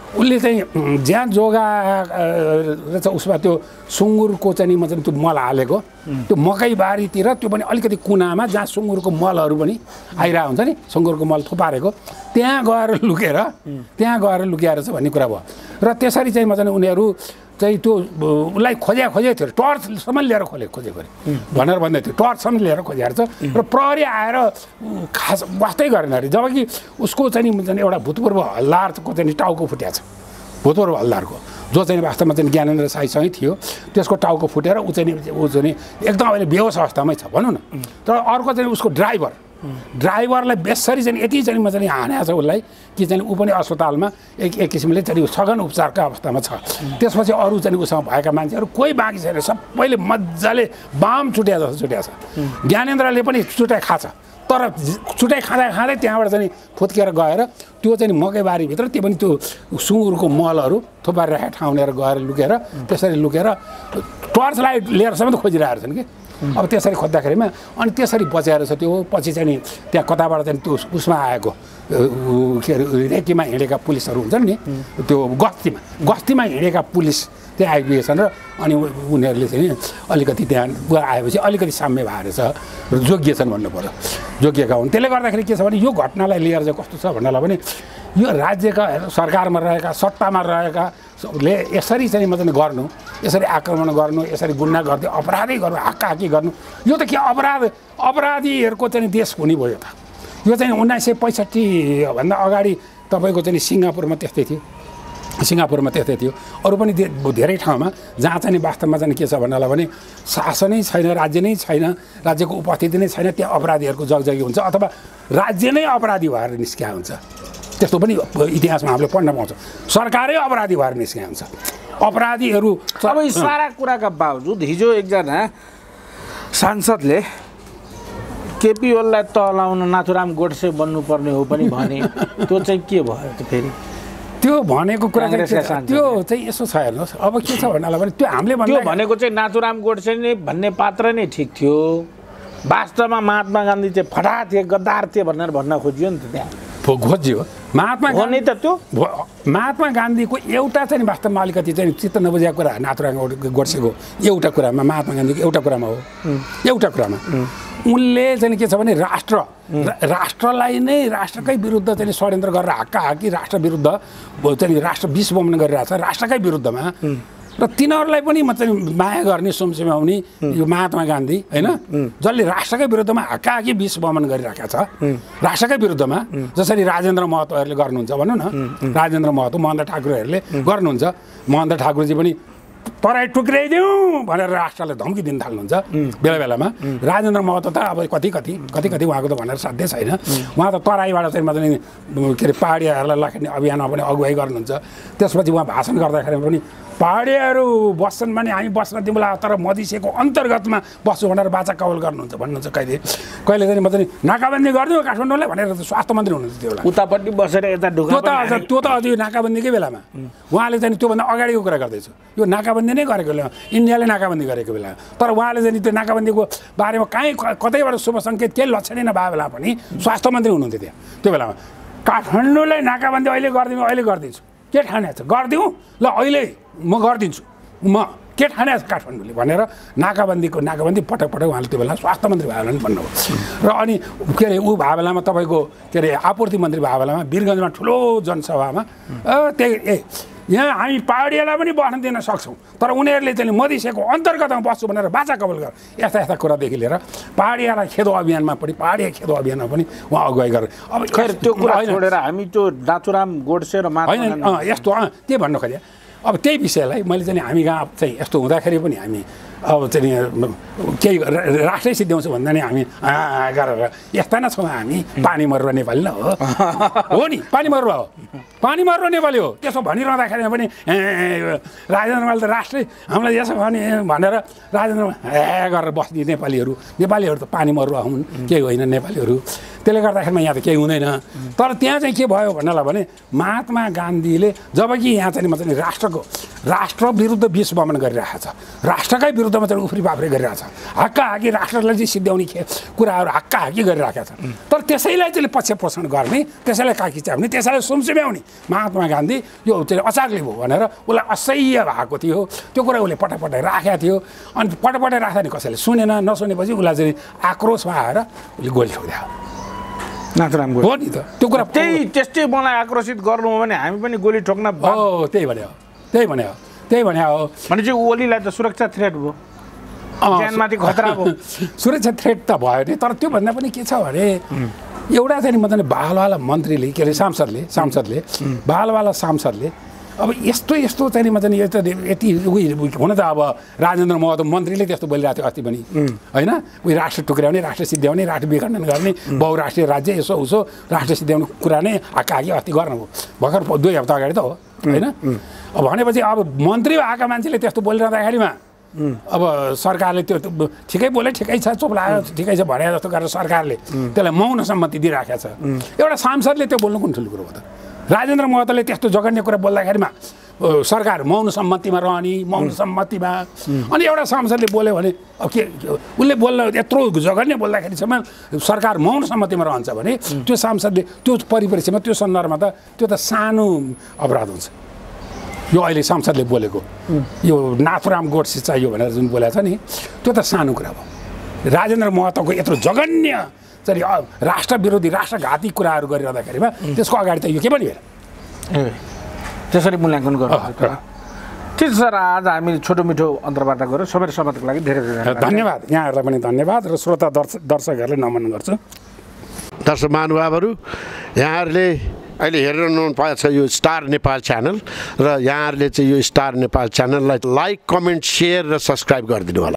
उसले चाहिँ ज्यान जोगा रहेछ उसमा त्यो सुँगुरको चाहिँ म चाहिँ त्यो मल हालेको त्यो मकैबारीतिर त्यो पनि अलिकति कुनामा जहाँ सुँगुरको मलहरू पनि आइरहेको हुन्छ नि सुँगुरको मल थुपारेको त्यहाँ गएर लुकेर त्यहाँ गएर लुकिएर छ भन्ने कुरा भयो र त्यसरी चाहिँ म चाहिँ उनीहरू चाहिँ त्यो उसलाई खोज्या खोजेको थियो टर्चसम्म लिएर खोले खोजेको अरे भनेर भन्दै थियो टर्चसम्म लिएर खोजेको छ र प्रहरी आएर खास वास्तै गरेन अरे जबकि उसको चाहिँ एउटा भूतपूर्व हल्दारको चाहिँ टाउको फुट्या छ भूतपूर्व हल्दारको जो चाहिँ वास्तवमा चाहिँ ज्ञानेन्द्र साईसँगै थियो त्यसको टाउको फुटेर ऊ चाहिँ ऊ चाहिँ एकदम अहिले बेहोस अवस्थामै छ भनौँ न तर अर्को चाहिँ उसको ड्राइभर ड्राइभरलाई बेसरी चाहिँ यति चाहिँ म चाहिँ हानेको छ उसलाई कि चाहिँ ऊ पनि अस्पतालमा एक एक किसिमले चाहिँ सघन उपचारका अवस्थामा छ त्यसपछि अरू चाहिँ उसँग भएका मान्छेहरू कोही बाँकी छैन सबैले मजाले बाम छुट्या जस्तो छुट्या छ ज्ञानेन्द्रले पनि छुट्याइ खाछ तर छुट्याइ खाँदा खाँदै त्यहाँबाट चाहिँ फुत्केर गएर त्यो चाहिँ मकैबारीभित्र त्यो पनि त्यो सुँगुरको मलहरू थुपारेर राखेको ठाउँ लिएर गएर लुकेर त्यसरी लुकेर टर्च लाइट लिएर समेत खोजिरहेको छन् कि अब त्यसरी खोज्दाखेरिमा अनि त्यसरी बचाएर छ त्यो पछि चाहिँ त्यहाँ कताबाट चाहिँ त्यो उसमा आएको के अरे रेकीमा हिँडेका पुलिसहरू हुन्छन् नि त्यो गस्तीमा गस्तीमा हिँडेका पुलिस त्यहाँ आइपुगेछन् र अनि उनीहरूले चाहिँ अलिकति त्यहाँ आएपछि अलिकति साम्य भएर छ र जोगिएछन् भन्नु पर्यो जोगिएका हुन् त्यसले गर्दाखेरि के छ भने यो घटनालाई लिएर चाहिँ कस्तो छ भन्नलाई भने यो राज्यका सरकारमा रहेका सत्तामा रहेकाले यसरी चाहिँ मतलब गर्नु यसरी आक्रमण गर्नु यसरी गुन्डा गर्दै अपराधै गर्नु हाक्काहाक्की गर्नु यो त के अपराध अपराधीहरूको चाहिँ देश हुने भयो त यो चाहिँ उन्नाइस सय पैँसठीभन्दा अगाडि तपाईँको चाहिँ सिङ्गापुरमा त्यस्तै थियो सिङ्गापुरमा त्यस्तै थियो अरू पनि धेरै ठाउँमा जहाँ चाहिँ वास्तवमा चाहिँ के छ भन्नलाई भने शासनै छैन राज्य नै छैन राज्यको उपस्थिति नै छैन त्यहाँ अपराधीहरूको जगजगी हुन्छ अथवा राज्य नै अपराधी भएर निस्किया हुन्छ त्यस्तो पनि इतिहासमा हामीले पढ्न पाउँछौँ सरकारै अपराधी भएर निस्किया हुन्छ अपराधीहरू अब यी सारा कुराका बावजुद हिजो एकजना सांसदले केपी ओलीलाई तलाउन नाथुराम गोडसे बन्नुपर्ने हो पनि भने त्यो चाहिँ के भयो त फेरि त्यो भनेको कुरा चाहिँ त्यो चाहिँ यसो छ हेर्नुहोस् अब के छ भन्नलाई भने त्यो हामीले त्यो भनेको चाहिँ नाथुराम गोडसे नै भन्ने पात्र नै ठिक थियो वास्तवमा महात्मा गान्धी चाहिँ फटा थिए गद्दार थिए भनेर भन्न खोजियो नि त त्यहाँ खोजियो महात्मा गान्धी त त्यो महात्मा गान्धीको एउटा चाहिँ वास्तवमा अलिकति चाहिँ चित्त नबुझेको कुरा नाथुराम गोडसेको एउटा कुरामा महात्मा गान्धीको एउटा कुरामा हो एउटा कुरामा उनले चाहिँ के छ भने राष्ट्र राष्ट्रलाई नै राष्ट्रकै विरुद्ध चाहिँ षड्यन्त्र गरेर हाक्का हाकी राष्ट्र विरुद्ध चाहिँ राष्ट्र विष बमन गरिरहेको छ राष्ट्रकै विरुद्धमा र तिनीहरूलाई पनि म चाहिँ माया गर्ने सोमसिमाउने यो महात्मा गान्धी होइन जसले राष्ट्रकै विरुद्धमा हाक्का हाकी विष बमन गरिरहेका छ राष्ट्रकै विरुद्धमा जसरी राजेन्द्र महतोहरूले गर्नुहुन्छ भनौँ न राजेन्द्र महतो महन्त ठाकुरहरूले गर्नुहुन्छ महन्त ठाकुरजी पनि तराई टुक्राइदिउँ भनेर राष्ट्रलाई धम्की दिन थाल्नुहुन्छ बेला बेलामा राजेन्द्र महतो त अब कति कति कति कति उहाँको त भनेर साध्य छैन उहाँ त तराईबाट चाहिँ मतलब के अरे पहाडियाहरूलाई लखेट्ने अभियानमा पनि अगुवाई गर्नुहुन्छ त्यसपछि उहाँ भाषण गर्दाखेरि पनि पहाडियाहरू बस्छन् भने हामी बस्न दिउँला तर मधेसीको अन्तर्गतमा बस्छु भनेर बाचा कवल गर्नुहुन्छ भन्नुहुन्छ कहिले कहिले चाहिँ म चाहिँ नाकाबन्दी गरिदिउँ काठमाडौँलाई भनेर स्वास्थ्य मन्त्री हुनुहुन्छ त्यो बेला उतापट्टि बसेर यता ढुक्का त्यो त अझ त्यो त अझ यो नाकाबन्दीकै बेलामा उहाँले चाहिँ त्योभन्दा अगाडिको कुरा गर्दैछु यो नाकाबन्दी नै गरेको बेला इन्डियाले नाकाबन्दी गरेको बेला तर उहाँले चाहिँ त्यो नाकाबन्दीको बारेमा कहीँ कतैबाट शुभ सङ्केत केही लक्षणै नभए बेला पनि स्वास्थ्य मन्त्री हुनुहुन्थ्यो त्यहाँ त्यो बेलामा काठमाडौँलाई नाकाबन्दी अहिले गरिदिउँ अहिले गरिदिन्छु के ठाने छ गरिदिउँ ल अहिले म गरिदिन्छु म के ठाने छ काठमाडौँले भनेर नाकाबन्दीको नाकाबन्दी पटक पटक उहाँले त्यो बेला स्वास्थ्य मन्त्री भए बेला पनि भन्नुभयो र अनि के अरे ऊ भए बेलामा तपाईँको के अरे आपूर्ति मन्त्री भए बेलामा वीरगञ्जमा ठुलो जनसभामा त्यही ए यहाँ हामी पहाडियालाई पनि बस्न दिन सक्छौँ तर उनीहरूले चाहिँ मधेसीको अन्तर्गतमा बस्छु भनेर बाचा कबल गर यस्ता यस्ता कुरादेखि लिएर पहाडियालाई खेदो अभियानमा पनि पहाडिया खेदो अभियानमा पनि उहाँ अगुवाई गरेर अब खैर त्यो कुरा छोडेर हामी त्यो नाथुराम गोडसे र होइन यस्तो के भन्नु खोजेँ अब त्यही विषयलाई मैले चाहिँ हामी कहाँ चाहिँ यस्तो हुँदाखेरि पनि हामी अब चाहिँ केही राष्ट्रै सिद्ध्याउँछु भन्दा नि हामी गरेर यस्ता नै छौँ हामी पानी मरुवा नेपाली न हो हो नि पानी मरुवा हो पानी मरुवा नेपाली हो त्यसो भनिरहँदाखेरि पनि राजेन्द्रमाले त राष्ट्रै हामीलाई यसो भने भनेर राजेन्द्र ए गरेर बस्ने नेपालीहरू नेपालीहरू त पानी मरुवा हुन् केही होइन नेपालीहरू त्यसले गर्दाखेरिमा यहाँ त केही हुँदैन तर त्यहाँ चाहिँ के भयो भन्नलाई भने महात्मा गान्धीले जबकि यहाँ चाहिँ म चाहिँ राष्ट्रको राष्ट्र विरुद्ध विषवमन गरिरहेको छ, राष्ट्रकै विरुद्धमा चाहिँ उफ्री पाफ्री गरिरहेको छ, हक्का हाकी राष्ट्रलाई चाहिँ सिद्ध्याउने कुराहरू हक्का हाकी गरिरहेका छन्। तर त्यसैलाई चाहिँ पक्ष पोषण गर्ने, त्यसैलाई काकी च्याउने, त्यसैलाई सुमसुम्याउने महात्मा गान्धी यो चाहिँ अचारले भयो भनेर उसलाई असह्य भएको थियो। त्यो कुरा उसले पटपटाइ राखेको थियो। अनि पटपटाइ राख्दा नि कसैले सुनेन, नसुनेपछि उसलाई चाहिँ आक्रोशमा आएर उसले गोली ठोक्यो। नाथुराम हो नि त, त्यो कुरा त्यही त्यस्तै मलाई आक्रोशित गर्नु हो भने हामी पनि गोली ठोक्न हो। त्यही भने हो, त्यही भने हो, त्यही भने हो भने चाहिँ ओलीलाई त सुरक्षा थ्रेट भयो, ज्यानमाथि खतरा भयो। सुरक्षा थ्रेट त भयो नि, तर त्योभन्दा पनि के छ भने एउटा चाहिँ मतलब बालवाला मन्त्रीले के अरे सांसदले सांसदले बालवाला सांसदले अब यस्तो यस्तो चाहिँ मतलब यस्तो यति हुन त अब राजेन्द्र महतो मन्त्रीले त्यस्तो बोलिरहेको थियो अस्ति पनि होइन। उयो राष्ट्र टुक्र्याउने, राष्ट्र सिद्ध्याउने, राष्ट्र विखण्डन गर्ने, बहुराष्ट्रिय राज्य यसो उसो राष्ट्र सिद्ध्याउने कुरा नै हाकाहाकी अस्ति गर्नुभयो भर्खर दुई हप्ता अगाडि त हो होइन। अब भनेपछि अब मन्त्री आएका मान्छेले त्यस्तो बोलिरहँदाखेरिमा अब सरकारले त्यो ठिकै बोले ठिकै छ चुप लाग्यो ठिकै छ भने जस्तो गरेर सरकारले त्यसलाई मौन सम्मति दिइराखेको छ। एउटा सांसदले त्यो बोल्नु कुन ठुलो कुरो हो त? राजेन्द्र महतोले त्यस्तो जघन्य कुरा बोल्दाखेरिमा सरकार मौन सम्मतिमा रहने, मौन सम्मतिमा। अनि एउटा सांसदले बोल्यो भने अब के उसले बोल्न यत्रो जघन्य बोल्दाखेरिसम्म सरकार मौन सम्मतिमा रहन्छ भने त्यो सांसदले त्यो परिप्रेक्ष्यमा त्यो सन्दर्भमा त त्यो त सानो अपराध हुन्छ। यो अहिले सांसदले बोलेको यो नाथुराम गोडसे चाहियो भनेर जुन बोलेको छ नि त्यो त सानो कुरा हो। राजेन्द्र महतोको यत्रो जघन्य चाहिँ राष्ट्र विरोधी राष्ट्रघाती कुराहरू गरिरहँदाखेरिमा त्यसको अगाडि त यो के पनि होइन। त्यसरी मूल्याङ्कन गर्नु ठिक सर। आज हामी छोटो मिठो अन्तर्वार्ता गऱ्यौँ। समय समयको लागि धेरै धेरै धन्यवाद। यहाँहरूलाई पनि धन्यवाद र श्रोता दर्शक दर्शकहरूले नमन गर्छु। दर्शक महानुभावहरू, यहाँहरूले अहिले हेरिरहनु भएको छ यो स्टार नेपाल च्यानल र यहाँहरूले चाहिँ यो स्टार नेपाल च्यानललाई लाइक कमेन्ट सेयर र सब्सक्राइब गरिदिनु होला।